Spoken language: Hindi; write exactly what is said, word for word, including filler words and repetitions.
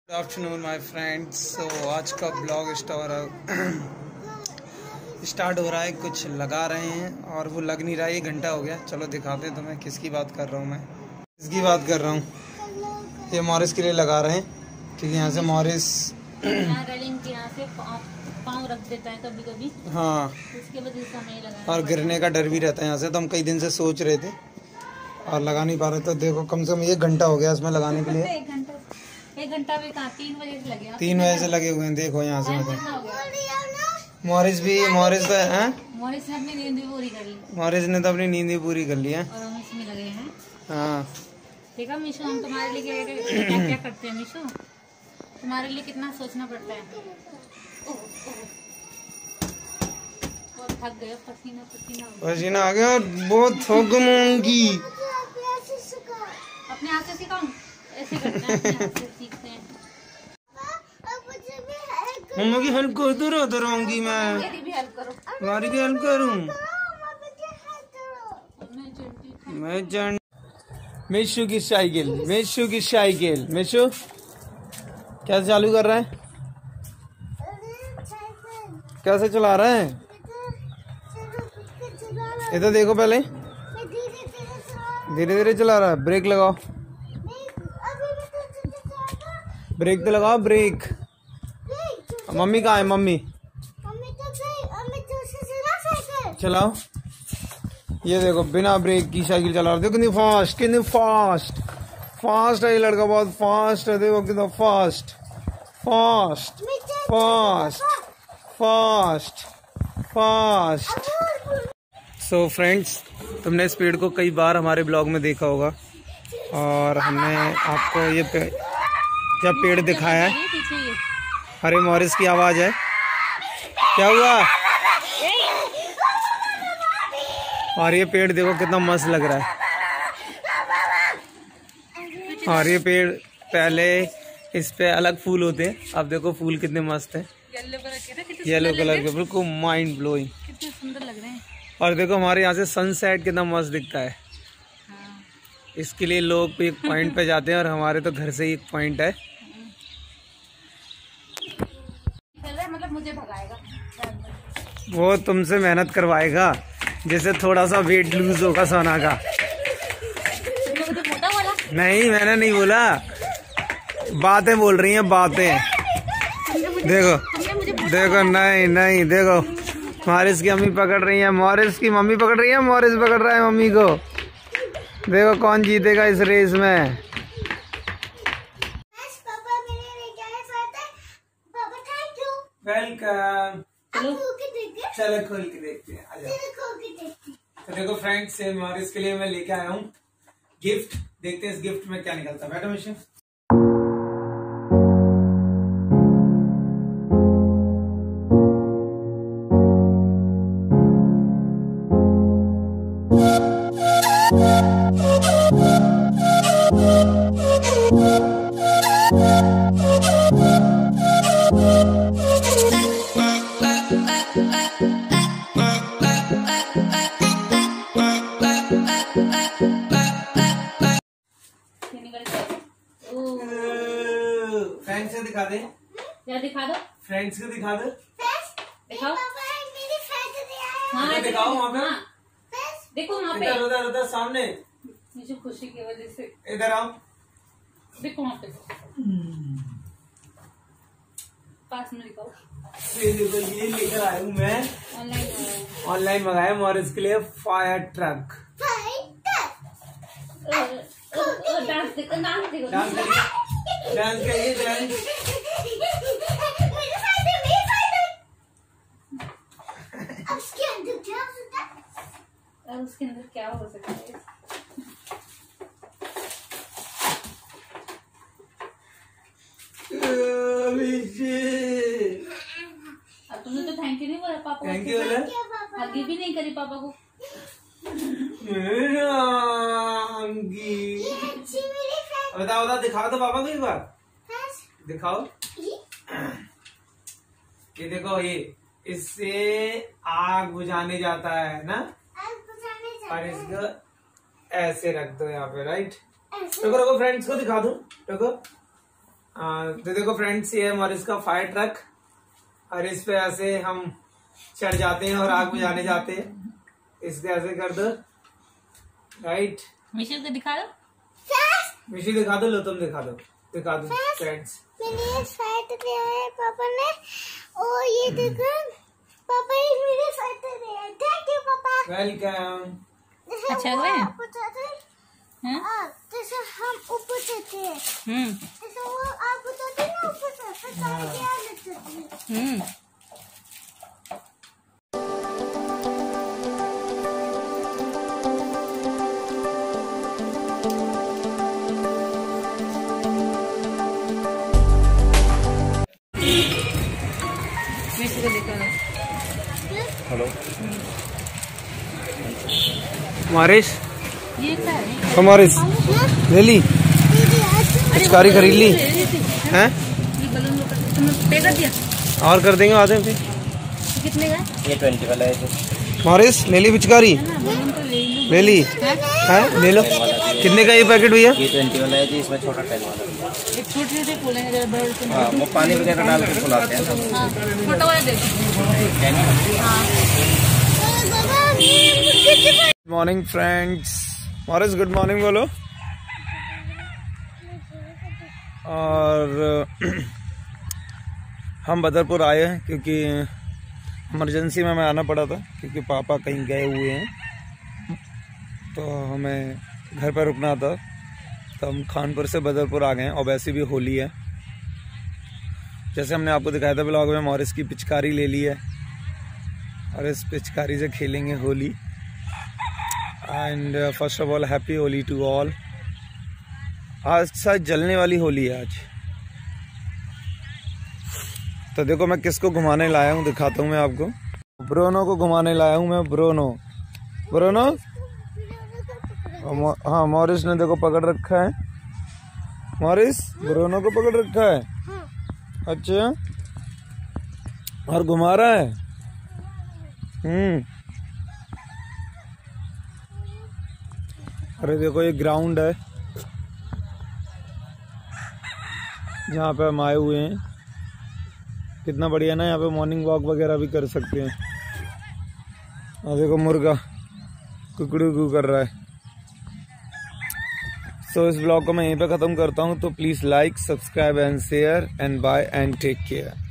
Good afternoon my friends. So आज का ब्लॉग स्टार्ट हो रहा है। कुछ लगा रहे हैं और वो लग नहीं रहा है, ये घंटा हो गया। चलो दिखाते हैं तुम्हें किसकी बात कर रहा हूँ। मैं किसकी बात कर रहा हूँ, ये मॉरिस के लिए लगा रहे हैं क्योंकि यहाँ से मॉरिस यहाँ से पाँव रख देता है कभी कभी। हाँ, उसके वजह से हमें लगाना और गिरने का डर भी रहता है यहाँ से। तो हम कई दिन से सोच रहे थे और लगा नहीं पा रहे। तो देखो कम से कम एक घंटा हो गया इसमें लगाने के लिए। एक घंटा एक घंटा भी कहाँ, तीन बजे से लगे तीन बजे से लगे हुए हैं। देखो यहाँ से मतलब मॉरिस भी मॉरिस तो है मॉरिस ने अपनी नींद भी पूरी कर ली। मॉरिस ने तो अपनी नींद भी पूरी कर ली है और हम इसमें लगे हैं। हाँ देखा मीशो, हम तुम्हारे लिए क्या क्या, क्या करते हैं मीशो, तुम्हारे लिए कितना सोचना पड़ता है। ओह, ओह। बहुत थक गए, पसीना पसीना पसीना आ गया, बहुत थक गई। अपने हाथ से सिखाऊं, ऐसे करते हैं, अपने हाथ से सीखते हैं। मम्मा की हेल्प कर दो, रो रहूंगी मैं। मेरी भी हेल्प करो। तुम्हारी भी हेल्प करूं मैं। जान मिशु की साइकिल, मिशु की साइकिल। मिशु कैसे चालू कर रहा है, कैसे चला रहा है? इधर देखो, पहले धीरे धीरे चला रहा है। ब्रेक लगाओ, ब्रेक तो लगाओ, ब्रेक। मम्मी कहाँ है? मम्मी चलाओ। ये देखो बिना ब्रेक की साइकिल चला रहा। देखो कितनी फास्ट, कितनी फास्ट फास्ट है ये लड़का, बहुत फास्ट है। देखो कितना fast fast fast fast fast. So friends, तुमने इस पेड़ को कई बार हमारे ब्लॉग में देखा होगा और हमने आपको ये पे, जब पेड़ दिखाया है। अरे मॉरिस की आवाज है, क्या हुआ? और ये पेड़ देखो कितना मस्त लग रहा है। और ये पेड़ पहले इस पे अलग फूल होते हैं, अब देखो फूल कितने मस्त हैं, येलो कलर के, बिल्कुल माइंड ब्लोइंग, कितने सुंदर लग रहे हैं। और देखो हमारे यहाँ से सनसेट कितना मस्त दिखता है। हाँ। इसके लिए लोग एक पॉइंट पे जाते हैं और हमारे तो घर से ही एक पॉइंट है। मतलब मुझे भगाएगा, वो तुमसे मेहनत करवाएगा, जैसे थोड़ा सा वेट लूज होगा सोना का। मोटा बोला? नहीं, मैंने नहीं बोला, बातें बोल रही हैं, बातें। देखो देखो, नहीं नहीं, देखो मॉरिस की मम्मी पकड़ रही है, मॉरिस की मम्मी पकड़ रही है, मॉरिस पकड़ रहा है मम्मी को। देखो कौन जीतेगा इस रेस में। वेलकम। चलो खोल के देखते हैं, आ जाओ। तो देखो फ्रेंड्स, मॉरिस के लिए मैं लेके आया हूँ गिफ्ट। देखते हैं इस गिफ्ट में क्या निकलता है। बैठो मिशन। फ्रेंड्स से दिखा दे, या दिखा दो, फ्रेंड्स को दिखा दो, दिखाओ। हाँ दिखाओ वहाँ पे। हाँ। देखो वहाँ पे, इधर उधर उधर सामने। मुझे खुशी की वजह से इधर आओ, देखो वहाँ पे, पास में दिखाओ। ये देखो, ये लेकर आया हूँ मैं, ऑनलाइन ऑनलाइन मंगाया मॉरिस के लिए फायर ट्रक। डांस देखो, डांस देखो, डांस करिए, डांस करिए, डांस। उसके अंदर क्या हो सकता है? और उसके अंदर क्या हो सकता है? अब तुमने तो थैंक यू नहीं बोला पापा को। थैंक यू बोला, हगी भी नहीं करी पापा को। मेरा अंगी। बताओ बताओ, दिखाओ तो पापा को एक बार, दिखाओ। ये देखो, ये इससे आग बुझाने जाता है ना, और इसको ऐसे रख दो यहाँ पे, राइट। रुको रुको, फ्रेंड्स को दिखा दूं, रुको। तो देखो फ्रेंड्स, ये है मॉरिस का फायर ट्रक और इस पे ऐसे हम चढ़ जाते हैं और आग बुझाने जाते हैं। इसको ऐसे कर दो, राइट। मिशेल को दिखा दो, मिशी दिखा दो, लो तुम दिखा दो, दिखा दो फ्रेंड्स। मैंने फाइटर दिया है पापा ने, और ये देखो पापा ये मेरे फाइटर दिया है। थैंक यू पापा। वेलकम। अच्छा लग रहा है? हैं? हाँ, जैसे हम ऊपर चढ़ते हैं, हम्म जैसे वो आप उतरते हैं ना ऊपर से, फिर सारे के आगे चढ़ते हैं। हम्म मिशेल को दिखा दो। हेलो मॉरिस, ये क्या है? तो मॉरिस ले ली, पिचकारी खरीद ली हैं? ये बलून को कर- तुमने पे कर दिया? और कर देंगे आधे पे। कितने का है? ये ट्वेंटी वाला है। मॉरिस ले ली पिचकारी, ना बलून तो ले लो। ले ली है, ले लो। कितने का ये पैकेट भैया? ये ट्वेंटी वाला है जी, इसमें छोटा टेन वाला है। एक छोटे से फूल है, जरा बड़े से हाँ, वो पानी वगैरह डाल के फुलाते हैं ना। हाँ, छोटा वाला दे दो। टेन वाला। हाँ good morning friends. Morris good morning बोलो। और हम बदरपुर आए हैं क्योंकि इमरजेंसी में हमें आना पड़ा था, क्योंकि पापा कहीं गए हुए हैं तो हमें घर पर रुकना था। तो हम खानपुर से बदरपुर आ गए हैं, और वैसे भी होली है। जैसे हमने आपको दिखाया था ब्लॉग में, मॉरिस की पिचकारी ले ली है और इस पिचकारी से खेलेंगे Holi. And first of all happy Holi to all. आज शायद जलने वाली होली है आज। तो देखो मैं किसको घुमाने लाया हूँ, दिखाता हूँ मैं आपको। ब्रोनो को घुमाने लाया हूँ मैं, ब्रोनो। ब्रोनो हाँ, मॉरिस ने देखो पकड़ रखा है। मॉरिस ब्रोनो को पकड़ रखा है। अच्छा, और घुमा रहा है। हम्म अरे देखो ये ग्राउंड है जहाँ पे हम आए हुए हैं। कितना बढ़िया ना, यहाँ पे मॉर्निंग वॉक वगैरह भी कर सकते हैं। और देखो मुर्गा कुकड़ू कू कर रहा है। तो इस ब्लॉग को मैं यहीं पे ख़त्म करता हूँ। तो please like, subscribe and share and bye and take care.